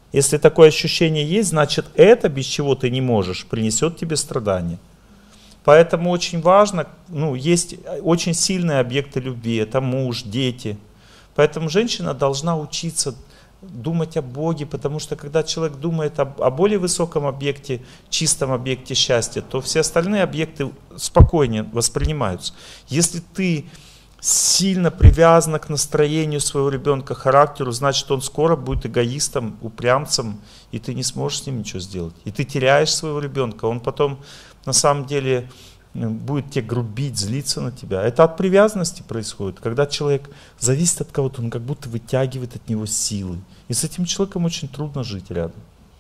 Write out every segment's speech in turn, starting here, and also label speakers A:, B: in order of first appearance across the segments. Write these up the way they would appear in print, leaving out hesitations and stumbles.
A: Если такое ощущение есть, значит это, без чего ты не можешь, принесет тебе страдания. Поэтому очень важно, есть очень сильные объекты любви, это муж, дети. Поэтому женщина должна учиться думать о Боге, потому что когда человек думает о более высоком объекте, чистом объекте счастья, то все остальные объекты спокойнее воспринимаются. Если ты сильно привязана к настроению своего ребенка, характеру, значит он скоро будет эгоистом, упрямцем, и ты не сможешь с ним ничего сделать. И ты теряешь своего ребенка, он потом на самом деле будет тебе грубить, злиться на тебя. Это от привязанности происходит. Когда человек зависит от кого-то, он как будто вытягивает от него силы. И с этим человеком очень трудно жить рядом.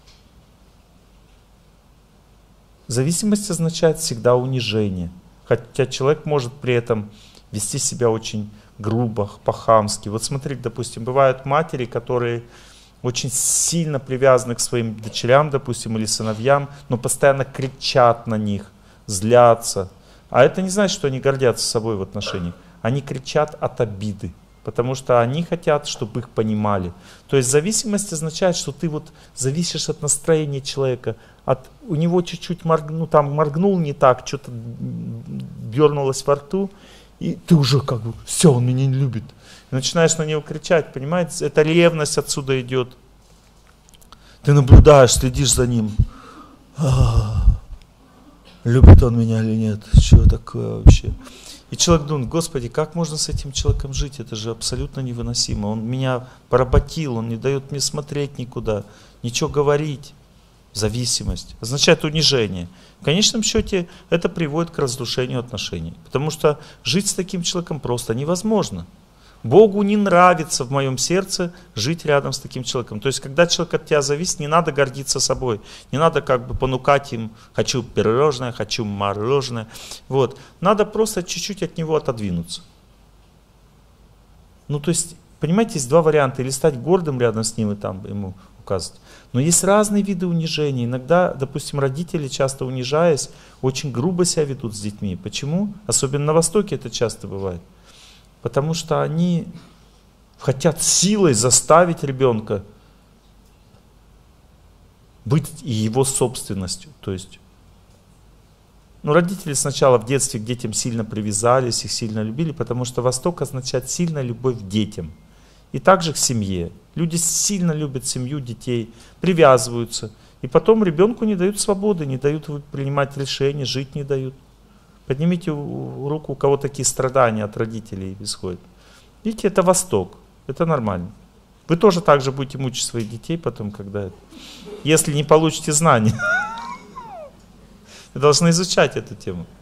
A: Зависимость означает всегда унижение. Хотя человек может при этом вести себя очень грубо, по-хамски. Вот смотрите, допустим, бывают матери, которые очень сильно привязаны к своим дочерям, допустим, или сыновьям, но постоянно кричат на них, злятся. А это не значит, что они гордятся собой в отношениях. Они кричат от обиды, потому что они хотят, чтобы их понимали. То есть зависимость означает, что ты вот зависишь от настроения человека, у него чуть-чуть моргнул не так, что-то дернулось во рту, и ты уже как бы, все, он меня не любит. И начинаешь на него кричать, понимаете? Это ревность отсюда идет. Ты наблюдаешь, следишь за ним. Любит он меня или нет? Что такое вообще? И человек думает, Господи, как можно с этим человеком жить? Это же абсолютно невыносимо. Он меня поработил, он не дает мне смотреть никуда, ничего говорить. Зависимость означает унижение. В конечном счете это приводит к разрушению отношений. Потому что жить с таким человеком просто невозможно. Богу не нравится в моем сердце жить рядом с таким человеком. То есть, когда человек от тебя зависит, не надо гордиться собой. Не надо как бы понукать им, хочу пирожное, хочу мороженое. Вот. Надо просто чуть-чуть от него отодвинуться. То есть, понимаете, есть два варианта. Или стать гордым рядом с ним и там ему указывать. Но есть разные виды унижения. Иногда, допустим, родители, часто унижаясь, очень грубо себя ведут с детьми. Почему? Особенно на Востоке это часто бывает. Потому что они хотят силой заставить ребенка быть его собственностью. То есть, родители сначала в детстве к детям сильно привязались, их сильно любили, потому что Восток означает сильная любовь к детям. И также к семье. Люди сильно любят семью, детей, привязываются. И потом ребенку не дают свободы, не дают принимать решения, жить не дают. Поднимите руку, у кого такие страдания от родителей исходят. Видите, это Восток, это нормально. Вы тоже так же будете мучить своих детей потом, если не получите знания. Вы должны изучать эту тему.